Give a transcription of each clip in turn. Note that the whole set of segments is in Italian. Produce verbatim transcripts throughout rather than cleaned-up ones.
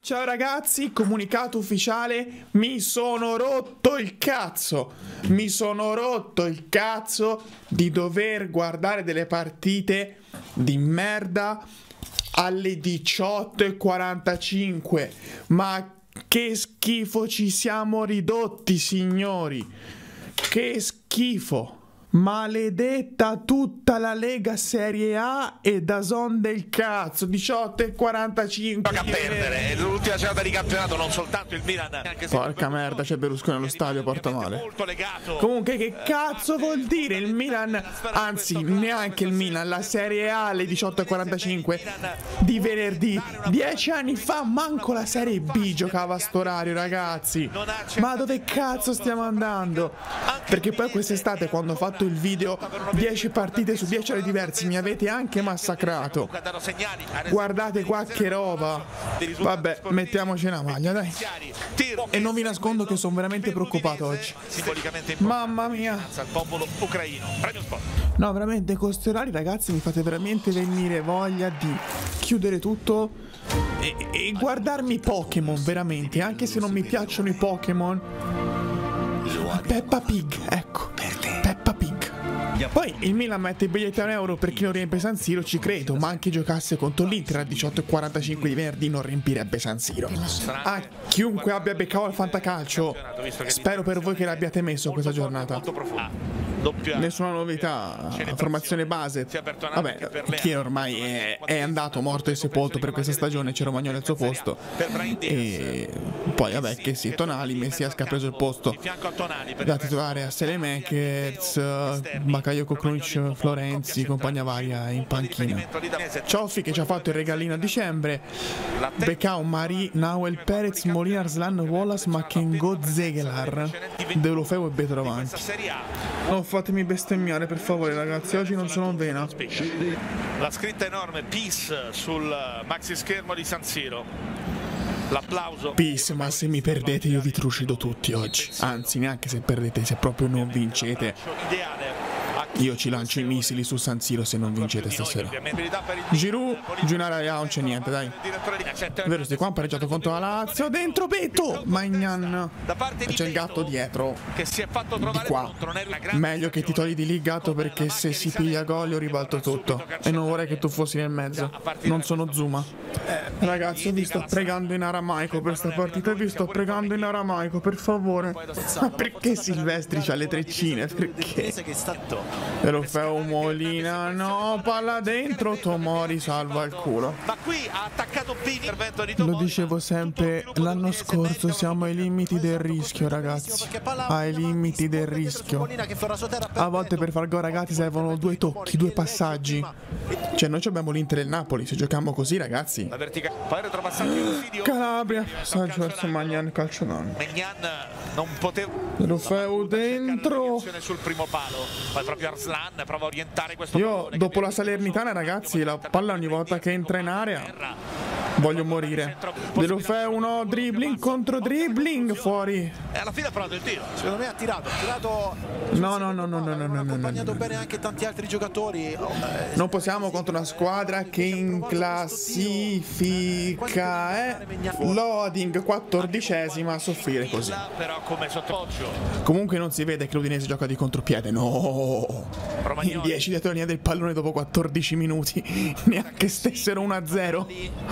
Ciao ragazzi, comunicato ufficiale, mi sono rotto il cazzo, mi sono rotto il cazzo di dover guardare delle partite di merda alle diciotto e quarantacinque, ma che schifo ci siamo ridotti, signori, che schifo. Maledetta tutta la Lega Serie A e DAZN del cazzo. Diciotto e quarantacinque. Gioca a perdere, è l'ultima giornata di campionato, non soltanto il Milan. Anche se porca merda, c'è Berlusconi allo stadio, porta male. Comunque che cazzo vuol dire il Milan? Anzi, neanche il Milan, la Serie A alle diciotto e quarantacinque di venerdì. Dieci anni fa manco la Serie B giocava a sto orario, ragazzi. Ma dove cazzo stiamo andando? Perché poi quest'estate, quando ho fatto il video dieci partite su dieci ore diverse, mi avete anche massacrato. Guardate qua che roba. Vabbè, mettiamoci una maglia, dai. E non vi nascondo che sono veramente preoccupato oggi. Mamma mia. No, veramente con questi orari, ragazzi, mi fate veramente venire voglia di chiudere tutto e, e guardarmi Pokémon, veramente. Anche se non mi piacciono i Pokémon. Peppa Pig, ecco. Peppa Pig. Poi il Milan mette il biglietto a un euro per chi non riempie San Siro, ci credo, ma anche giocasse contro l'Inter alle diciotto e quarantacinque di venerdì non riempirebbe San Siro. A chiunque abbia beccato al fantacalcio, spero per voi che l'abbiate messo questa giornata. Nessuna novità, formazione base. Vabbè, chi ormai è, è andato morto e sepolto per questa stagione, c'è Romagnoli al suo posto. E poi vabbè, che sì, Tonali, Messias che ha preso il posto da titolare a Selemakers, Bakayoko, Krunic, Florenzi, compagnia varia in panchina. Cioffi che ci ha fatto il regalino a dicembre. Becao, Mari, Nahuel, Perez, Molina, Arslan, Wallace, Makengo, Zegelar, Deulofeu e Betrovanti. Non fatemi bestemmiare, per favore, ragazzi, oggi non sono vena. La scritta enorme Peace sul maxi schermo di San Siro. L'applauso. Peace, ma se mi perdete io vi trucido tutti oggi. Anzi, neanche se perdete, se proprio non vincete, io ci lancio i missili su San Siro se non vincete stasera. Giroud, Giunara, non c'è niente, dai. È vero, sti qua hanno pareggiato contro la Lazio. Dentro Petto, Magnan. C'è il gatto dietro. Di qua. Meglio che ti togli di lì il gatto, perché se si piglia gol io ribalto tutto. E non vorrei che tu fossi nel mezzo. Non sono Zuma. Ragazzi, vi sto pregando in aramaico per sta partita. Vi sto pregando in aramaico, per favore. Ma perché Silvestri c'ha le treccine? Perché? Deulofeu, Molina, no, palla dentro, Tomori salva il culo. Ma qui ha attaccato Pini. Lo dicevo sempre, l'anno scorso siamo ai limiti del rischio, ragazzi. Ai limiti del rischio. A volte per far gol, ragazzi, servono due tocchi, due passaggi. Cioè, noi abbiamo l'Inter e il Napoli, se giochiamo così, ragazzi. Calabria, passaggio verso Magnan, calcio d'angolo. Non poteva. Deulofeu dentro. Sul primo palo. Poi proprio Arslan prova a orientare questo. Io dopo la Salernitana, ragazzi, la palla ogni volta che entra in area voglio morire. Deulofeu, uno dribbling contro dribbling, fuori. E alla fine ha provato il tiro. Secondo me ha tirato, ha tirato. No, no, no, no, no, no, no, no, accompagnato no. bene anche tanti altri giocatori. Non possiamo contro una squadra che in classifica è loading quattordicesima a soffrire così. Però come sottopoggio. Comunque non si vede che l'Udinese gioca di contropiede, no. In dieci dietro la linea del pallone dopo quattordici minuti, neanche stessero uno a zero.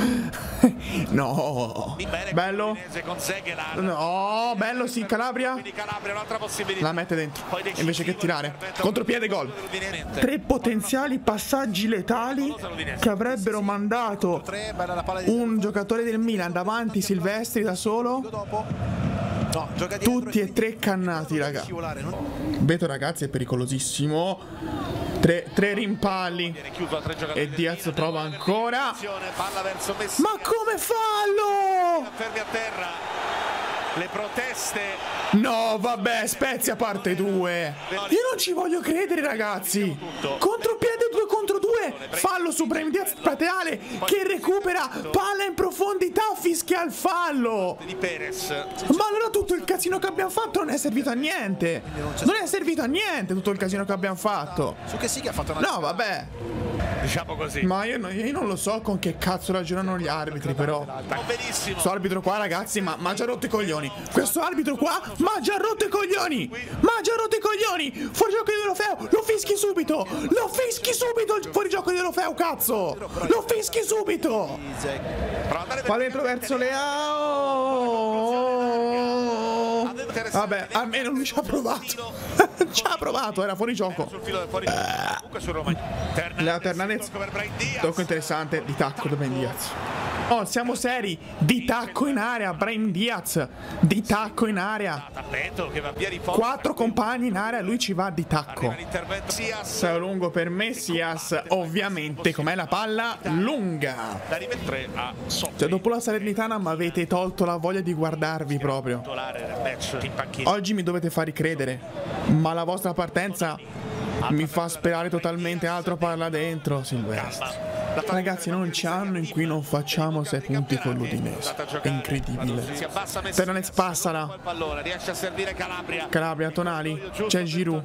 No. Bello. No, bello, sì, Calabria. La mette dentro invece che tirare. Contropiede, gol. Tre potenziali passaggi letali che avrebbero mandato un giocatore del Milan davanti, Silvestri da solo. Tutti e tre cannati, raga. Beto, ragazzi, è pericolosissimo. Tre, tre rimpalli. E Diaz prova ancora. Ma come fallo? Fermi a terra. Le proteste. No, vabbè, Spezia parte due. Io non ci voglio credere, ragazzi. Contropiede due contro due. Fallo su Brahim Diaz, plateale, che recupera palla in profondità, fischia il fallo. Di Perez. Ma allora tutto il casino che abbiamo fatto non è servito a niente. Non è servito a niente tutto il casino che abbiamo fatto. Su che sì che ha fatto una. No, vabbè. diciamo così. Ma io, no, io non lo so con che cazzo ragionano gli arbitri, però. Benissimo. Questo arbitro qua, ragazzi, ma ha già rotto i coglioni. Questo arbitro qua ma già rotto i coglioni. Ma già rotto i coglioni. Fuori gioco di Deulofeu. Lo fischi subito. Lo fischi subito il fuori gioco di Deulofeu, cazzo. Lo fischi subito. Va dentro verso Leao. Vabbè, almeno lui ci ha provato. Ci ha provato, era fuori gioco. Leo Hernandez. Tocco interessante di tacco da Brahim Diaz. Oh, siamo seri. Di tacco in area, Brahim Diaz. Di tacco in area. Quattro compagni in area, lui ci va di tacco. Sei lungo per me, Sias. Ovviamente, com'è la palla? Lunga. Cioè, dopo la Salernitana mi avete tolto la voglia di guardarvi proprio. Oggi mi dovete far ricredere, ma la vostra partenza mi fa sperare totalmente altro parla dentro, Silvestri. Ragazzi, non c'è anno in cui non facciamo sei punti con l'Udinese. È incredibile. Hernandez passala. Calabria, Tonali. C'è Giroud.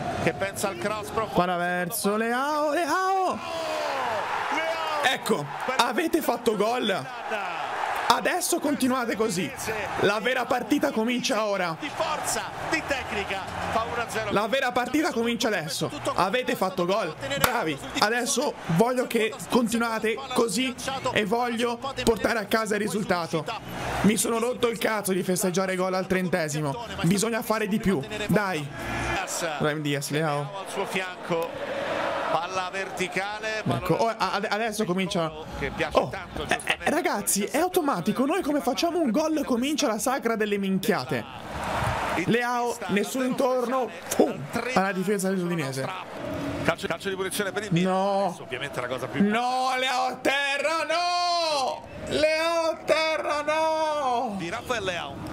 Para verso Leao, Leao. Ecco, avete fatto gol. Adesso continuate così. La vera partita comincia ora. Di forza, di tecnica. Fa uno a zero. La vera partita comincia adesso. Avete fatto gol. Bravi. Adesso voglio che continuate così e voglio portare a casa il risultato. Mi sono rotto il cazzo di festeggiare gol al trentesimo. Bisogna fare di più. Dai. Brahim Diaz, Leao. Al suo fianco. Palla verticale. Ecco, oh, adesso comincia. Oh, eh, eh, ragazzi, è automatico. Noi come facciamo un gol comincia la sagra delle minchiate. Leao, nessuno intorno. Pum, alla difesa dell'Udinese. Calcio, calcio di punizione per il Milan. No. Ovviamente la cosa più. No, Leao a terra, no. Leao a terra, no. Di Rafael Leao.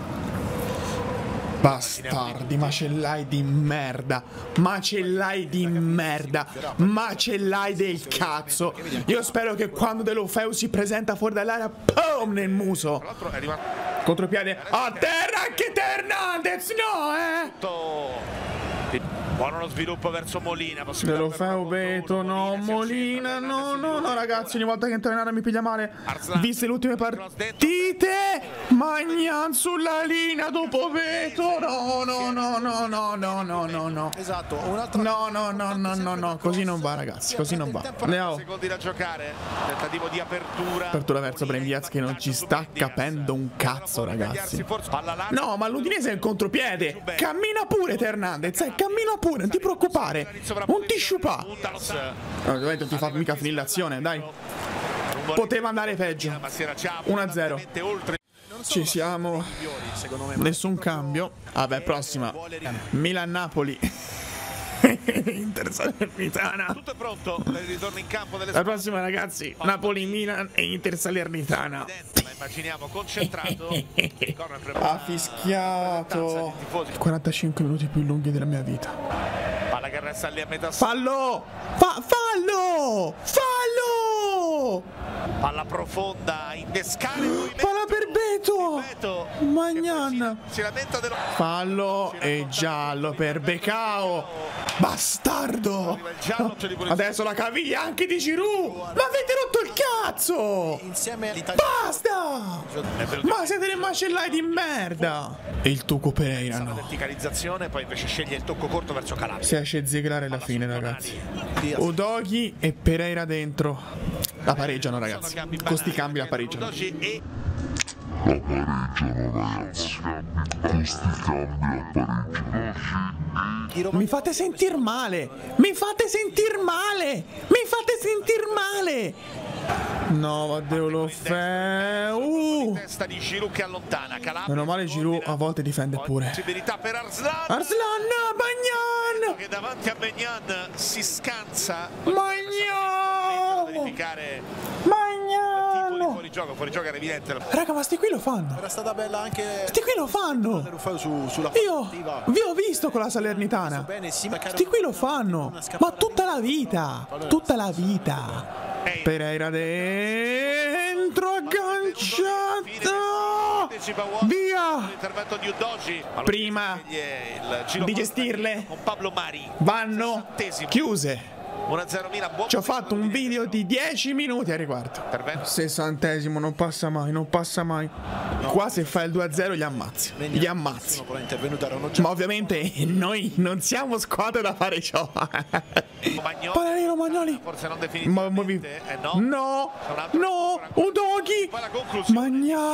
Bastardi, macellai di merda. Macellai di merda. Macellai del cazzo. Io spero che quando Deulofeu si presenta fuori dall'area, pum, nel muso. Contropiede. A terra anche Hernandez, no, eh. Buono lo sviluppo verso Molina. Deulofeu, Beto, no, Molina, no, no, no, ragazzi, ogni volta che entro in area mi piglia male. Viste le ultime partite, Magnan sulla linea dopo Beto, no, no, no, no, no, no, no, no, no. Esatto, un'altra. No, no, no, no, no, no, così non va, ragazzi, così non va. Leao. Secondi da giocare, tentativo di apertura. Apertura verso Brahim Diaz che non ci sta capendo un cazzo, ragazzi. No, ma l'Udinese è il contropiede. Cammina pure Hernandez, eh, cammina pure. Pure, non ti preoccupare. Non ti sciupà. No, ovviamente non ti fa mica finire l'azione, dai. Poteva andare peggio. uno a zero. Ci siamo. Nessun cambio. Vabbè, prossima. Milan-Napoli. Inter Salernitana. Tutto è pronto per il ritorno in campo delle La prossima, ragazzi, Napoli-Milan e Inter Salernitana. Immaginiamo concentrato. Ha fischiato. quarantacinque minuti più lunghi della mia vita. Palla che resta lì a metà. Fallo! Fa fallo! Fallo! Palla profonda, innescare. Palla per Beto! Magnan! Si lamenta dello. Fallo e giallo per Becao! Bastardo! Adesso la caviglia anche di Giroud! Ma avete rotto il cazzo! Basta! Ma siete dei macellai di merda! E il tocco Pereira, no. Verticalizzazione, poi invece sceglie il tocco corto verso Calabria. Si esce Ziegler alla fine, ragazzi. Udogi e Pereira dentro. La pareggiano, ragazzi. Con sti cambi la pareggiano. La pareggiano, ragazzi. Con sti cambi la pareggiano. Mi fate sentir male. Mi fate sentir male. Mi fate sentir male. No, ma Deulofeu. Testa di Giroud che allontana. Meno male Giroud a volte difende pure. Possibilità per Arslan. Arslan, Magnan. Che davanti a Magnan si scansa. Magnan. Verificare. Magnan. Fuori gioco, fuori gioco era evidente. Raga, ma sti qui lo fanno. Era stata bella anche. Sti qui lo fanno. Su, sulla Io vi ho visto con la Salernitana. Sti qui lo fanno. Ma tutta la vita. Tutta la vita. Pereira dentro, agganciato. Via. Prima di gestirle vanno chiuse. uno a zero Milan. Buon Ci ho fatto un video di dieci minuti a riguardo. Sessantesimo, non passa mai, non passa mai. Qua se fai il due a zero gli ammazzi. Gli ammazzi. Ma ovviamente noi non siamo squadra da fare ciò. Paladino Romagnoli. Forse non Ma, ma vi... definitivamente. Eh, no. No, no, Udochi. Poi la conclusione.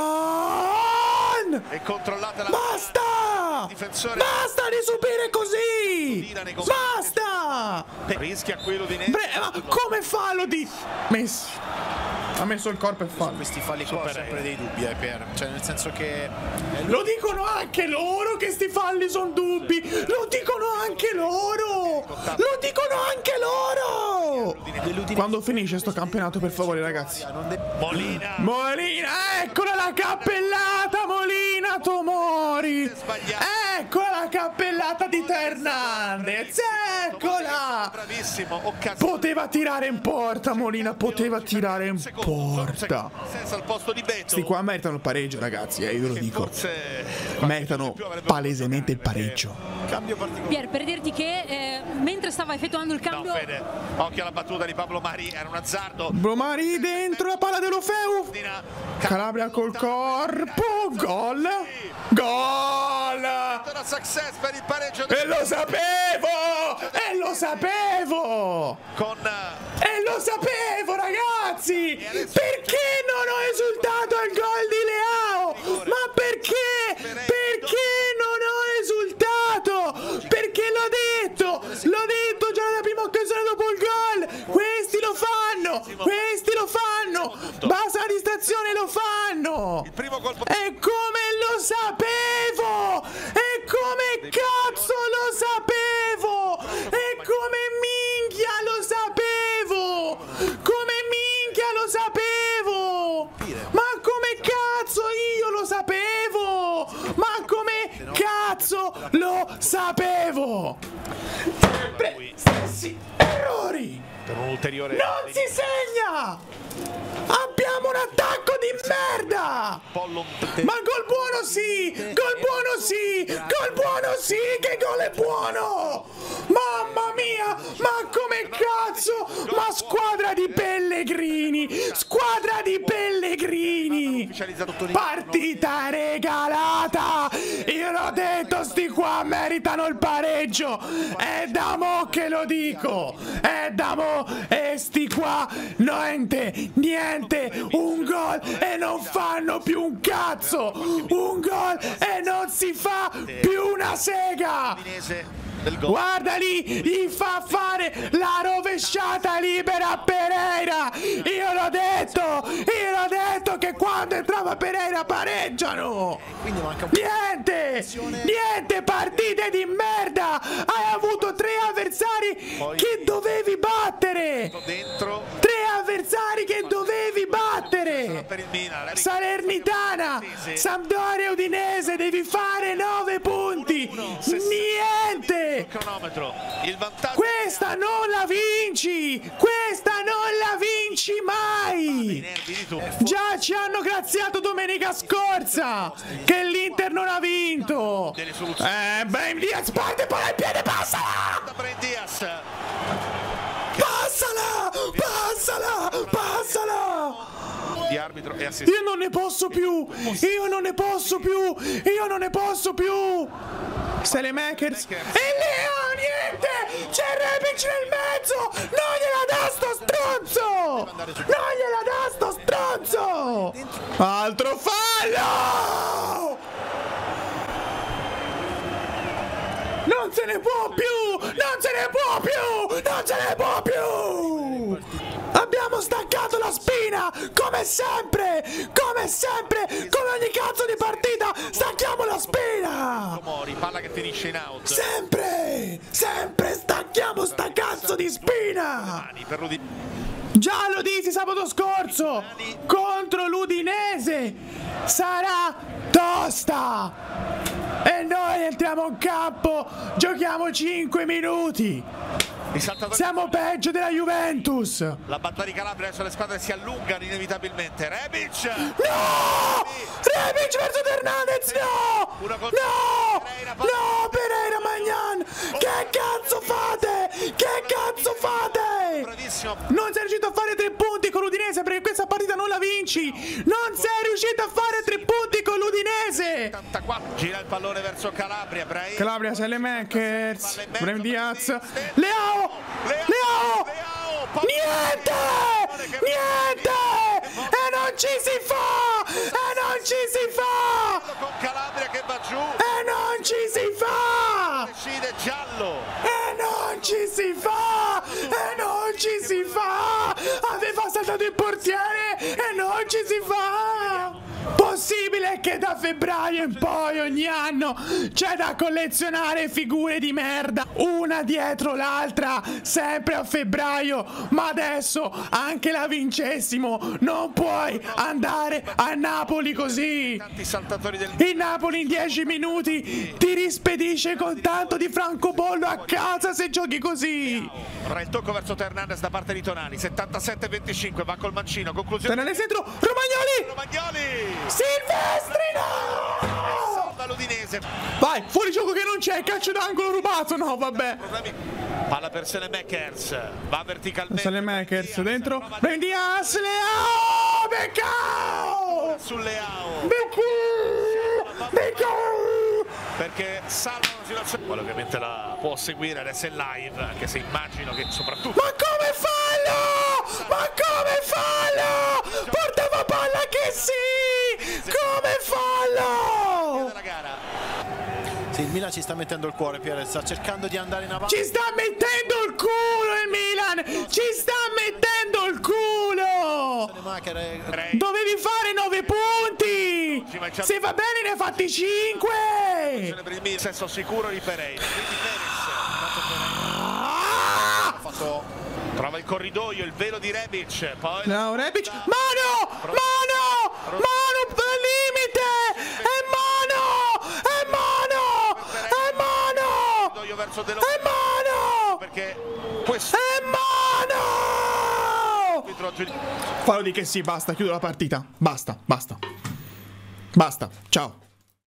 Magnan. E controllata la Basta! difensore. Basta di subire così! Basta! Rischia quello di Bre ma come fallo di... Messi. Ha messo il corpo e fallo. Questi falli qua ho sempre dei dubbi, eh, Pier. Cioè, nel senso che... Lo dicono anche loro che sti falli sono dubbi! Lo dicono anche loro! Lo dicono anche loro! Quando finisce sto campionato, per favore, ragazzi? Molina. Molina, eccola la cappellata, Molina Tomori! Eccola la cappellata di Teo Hernandez! Eccola! Bravissimo. Occasione. Poteva tirare in porta, Molina, poteva tirare in porta. Senza il posto di Beto. Sti qua meritano il pareggio, ragazzi, eh, io ve lo dico. Meritano palesemente il pareggio. Cambio particolare. Pier, per dirti che eh, mentre stava effettuando il cambio... No, Fede, occhio alla battuta di Pablo Mari, era un azzardo. Bromari dentro la palla dell'Ofeu. Calabria col corpo. Gol. Gol. Success per il pareggio. E lo sapevo. E lo sapevo. Con... E lo sapevo, ragazzi. Perché non ho esultato al gol di Leao? Ma perché? Perché non ho esultato? Perché l'ho detto. L'ho detto già nella prima occasione dopo il gol. Questi lo fanno. Questi lo fanno. Basta la distrazione, lo fanno. Il primo colpo. E come lo sapevo. E come cazzo lo sapevo. E come minchia lo sapevo. Come minchia lo sapevo. Ma come cazzo io lo sapevo. Ma come cazzo lo sapevo. Sempre stessi errori. Per un ulteriore... Non si segna! Abbiamo un attacco di merda! Ma gol buono sì! Gol buono sì! Gol buono sì! Che gol è buono! Mamma mia! Ma come cazzo? Ma squadra di Pellegrini! Squadra di Pellegrini! Partita regalata! Io l'ho detto, sti qua meritano il pareggio! È da mo' che lo dico! È da mo'! E sti qua niente, niente, un gol e non fanno più un cazzo, un gol e non si fa più una sega. Guarda lì, gli fa fare la rovesciata libera a Pereira. Io l'ho detto, io l'ho detto che quando entrava Pereira pareggiano. Niente, niente, partite di merda. Hai avuto tre avversari che dovevi battere. Tre avversari che dovevi battere. Salernitana, Sampdoria, Udinese, devi fare nove punti. Niente. Questa non la vinci. Questa non la vinci mai. Già ci hanno graziato domenica scorsa che l'Inter non ha vinto. Eh, Brahim Diaz parte, palla in piede, passala. Passala, passala, passala. Di arbitro e Io non ne posso più. Io non ne posso più. Io non ne posso più. Selemakers. E Leo, niente. C'è Rebic nel mezzo. Non gliela dà sto stronzo. Non gliela dà sto stronzo. Altro fallo. Non se ne può più. Non se ne può più. Non se ne può più. Abbiamo staccato la spina, come sempre, come sempre, come ogni cazzo di partita, stacchiamo la spina. Palla che finisce in out. Sempre, sempre stacchiamo sta cazzo di spina. Già lo dissi sabato scorso, contro l'Udinese, sarà tosta. E noi entriamo in campo, giochiamo cinque minuti. Siamo peggio della Juventus. La battuta di Calabria, adesso le squadre si allungano inevitabilmente. Rebic! No! Rebic verso Hernandez, no! No! No! Pereira Magnan! Che cazzo fate? Che cazzo fate? Bravissimo. Non sei riuscito a fare tre punti con l'Udinese perché questa partita non la vinci. Non sei riuscito a fare tre punti con l'Udinese. settantaquattro. Gira il pallone verso Calabria. Brahim. Calabria, Saelemaekers, Brahim Diaz, Leao, Leao, niente, niente, e non ci si fa, e non ci si fa, Con Calabria che va giù. e non ci si fa, Decide giallo. e non ci si fa, e non ci si fa, aveva saltato il portiere e non ci si fa. Possibile che da febbraio in poi ogni anno c'è da collezionare figure di merda una dietro l'altra sempre a febbraio, ma adesso anche la vincessimo non puoi andare a Napoli così. Tanti saltatori del Il Napoli in dieci minuti ti rispedisce con tanto di francobollo a casa se giochi così. Ora il tocco verso Hernandez da parte di Tonali. settantasette venticinque, va col mancino. Conclusione. Tenere dentro Romagnoli, Romagnoli. Silvestri, no! Salva l'Udinese. Vai, fuori gioco che non c'è, calcio d'angolo rubato, no vabbè. Problemi. Palla per Saelemaekers. Va verticalmente. Saelemaekers dentro, prendi Diaz, Leao, Beccao! Su Leao. Beccao! Beccao! Perché salva una situazione. Quello ovviamente la può seguire adesso è live, anche se immagino che soprattutto. Ma come fallo? Ma come fallo? Portava palla che sì! Come fallo? Della gara. Sì, il Milan ci sta mettendo il cuore, Pierre, sta cercando di andare in avanti. Ci sta mettendo il culo il Milan! Ci sta mettendo il culo! Saelemaekers è- Dovevi fare nove punti! Se va bene ne hai fatti cinque! Per il Milan, senso sicuro di Pereira. Quindi Perez Ah! ha fatto trova il corridoio, il velo di Rebic. Poi No, Rebic. Mano! Mano! Mano al limite! È mano! È mano! È mano! corridoio verso De È Longhi. mano! Perché questo È mano! Fallo di che sì, basta, chiudo la partita. Basta, basta. Basta, ciao.